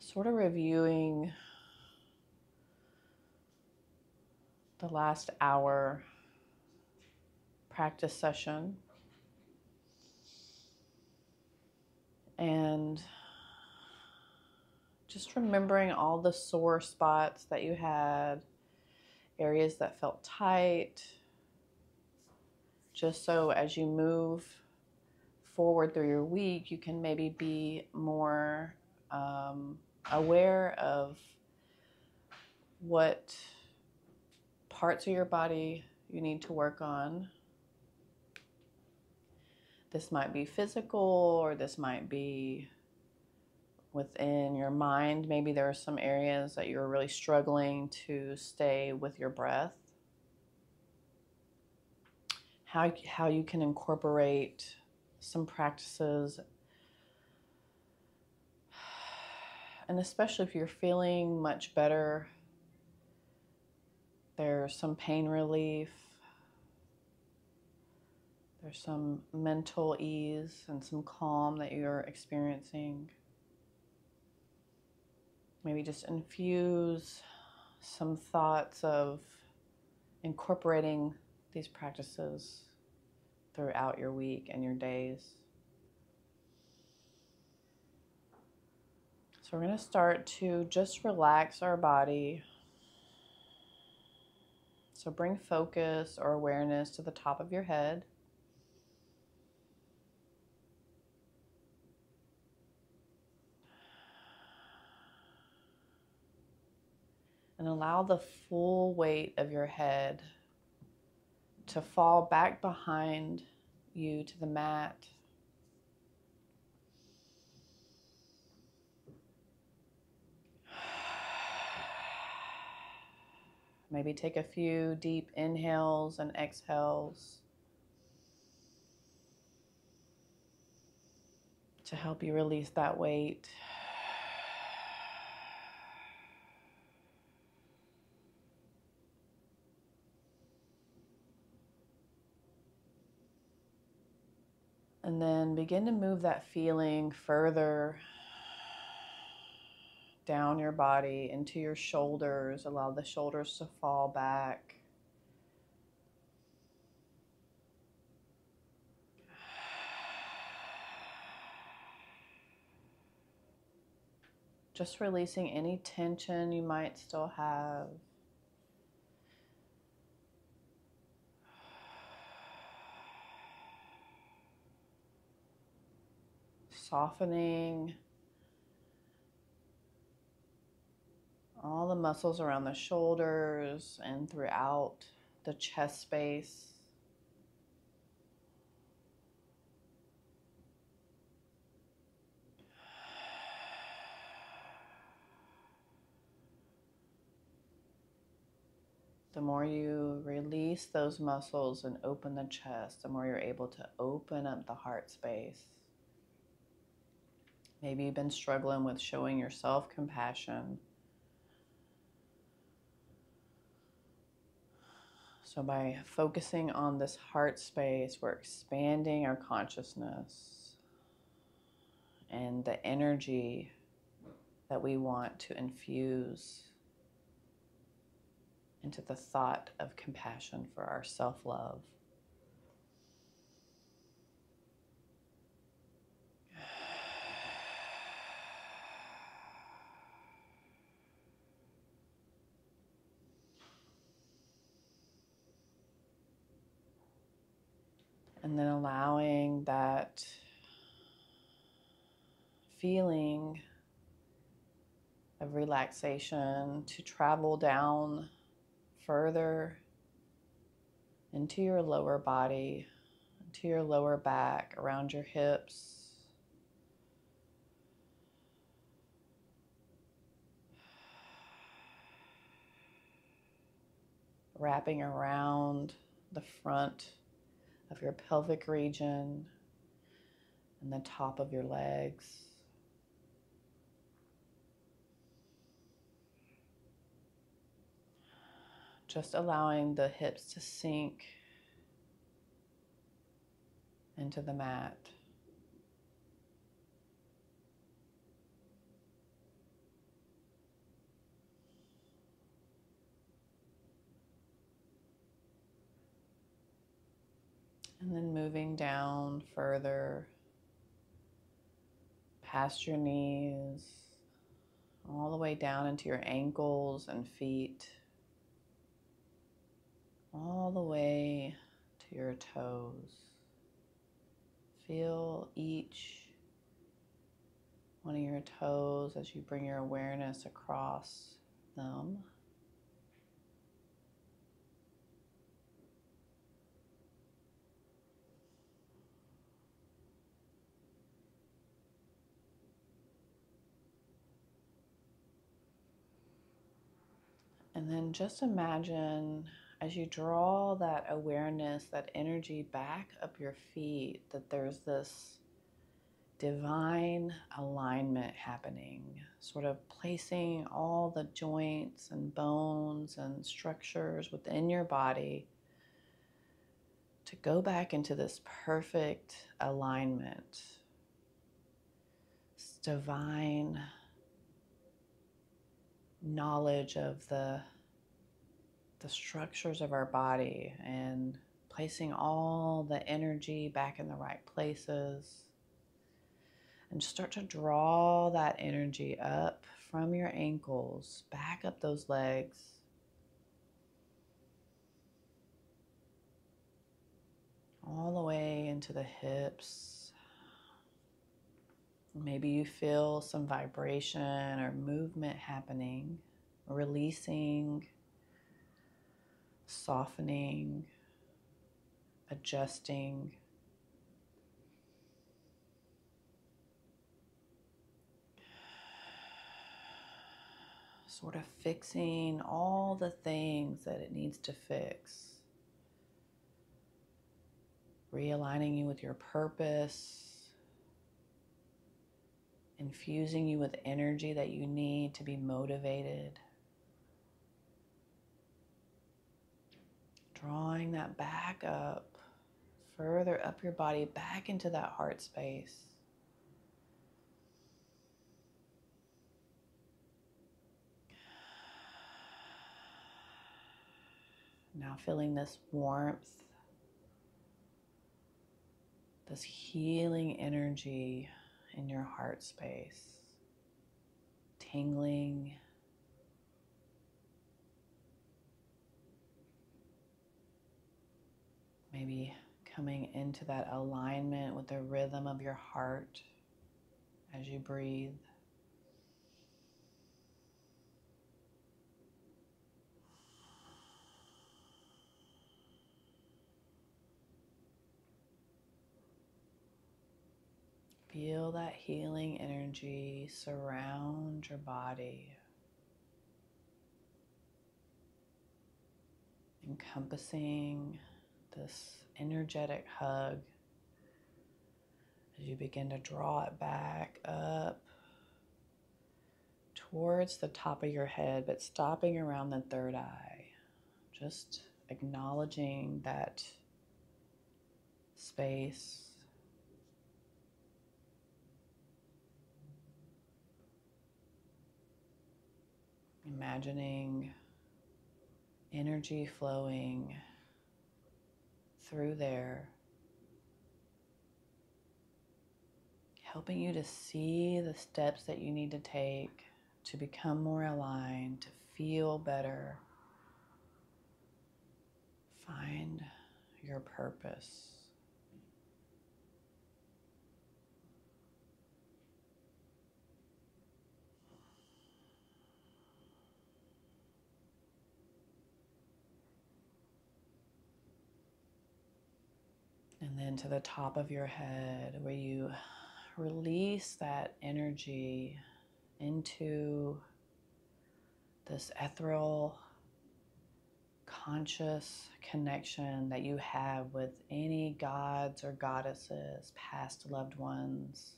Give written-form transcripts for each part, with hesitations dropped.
sort of reviewing the last hour practice session and just remembering all the sore spots that you had, areas that felt tight, just so as you move forward through your week, you can maybe be more aware of what parts of your body you need to work on. This might be physical, or this might be within your mind. Maybe there are some areas that you're really struggling to stay with your breath. How you can incorporate some practices, and especially if you're feeling much better, there's some pain relief, there's some mental ease and some calm that you're experiencing. Maybe just infuse some thoughts of incorporating these practices throughout your week and your days. So we're going to start to just relax our body. So bring focus or awareness to the top of your head. And allow the full weight of your head to fall back behind you to the mat. Maybe take a few deep inhales and exhales to help you release that weight. And then begin to move that feeling further down your body into your shoulders. Allow the shoulders to fall back. Just releasing any tension you might still have. Softening all the muscles around the shoulders and throughout the chest space. The more you release those muscles and open the chest, the more you're able to open up the heart space. Maybe you've been struggling with showing yourself compassion. So by focusing on this heart space, we're expanding our consciousness and the energy that we want to infuse into the thought of compassion for our self-love. And then allowing that feeling of relaxation to travel down further into your lower body, into your lower back, around your hips. Wrapping around the front of your pelvic region and the top of your legs. Just allowing the hips to sink into the mat. And then moving down further past your knees, all the way down into your ankles and feet, all the way to your toes. Feel each one of your toes as you bring your awareness across them. And then just imagine as you draw that awareness, that energy back up your feet, that there's this divine alignment happening, sort of placing all the joints and bones and structures within your body to go back into this perfect alignment, this divine knowledge of the structures of our body and placing all the energy back in the right places. And start to draw that energy up from your ankles, back up those legs. All the way into the hips. Maybe you feel some vibration or movement happening, releasing, softening, adjusting. Sort of fixing all the things that it needs to fix. Realigning you with your purpose. Infusing you with energy that you need to be motivated. Drawing that back up, further up your body, back into that heart space. Now feeling this warmth, this healing energy in your heart space, tingling. Maybe coming into that alignment with the rhythm of your heart as you breathe. Feel that healing energy surround your body, encompassing this energetic hug as you begin to draw it back up towards the top of your head, but stopping around the third eye. Just acknowledging that space. Imagining energy flowing through there, helping you to see the steps that you need to take to become more aligned, to feel better, find your purpose. And then to the top of your head, where you release that energy into this ethereal, conscious connection that you have with any gods or goddesses, past loved ones,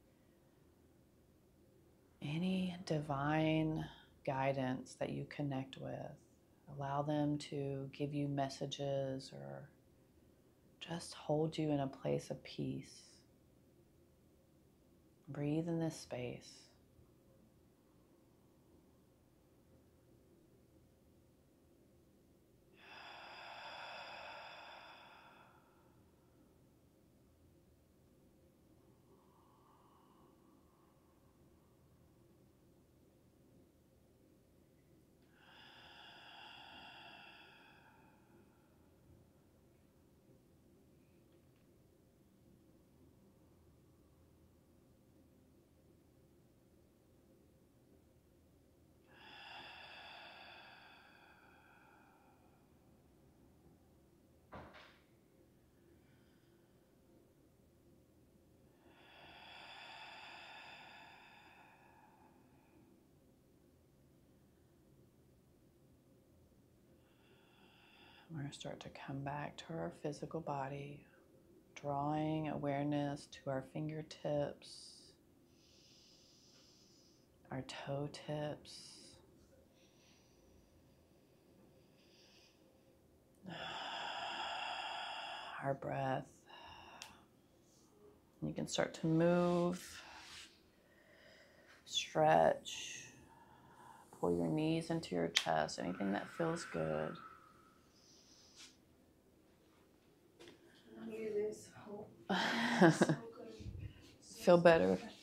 any divine guidance that you connect with. Allow them to give you messages or just hold you in a place of peace. Breathe in this space. we're start to come back to our physical body, drawing awareness to our fingertips, our toe tips, our breath. You can start to move, stretch, pull your knees into your chest, anything that feels good. I needed this. So good. Feel better.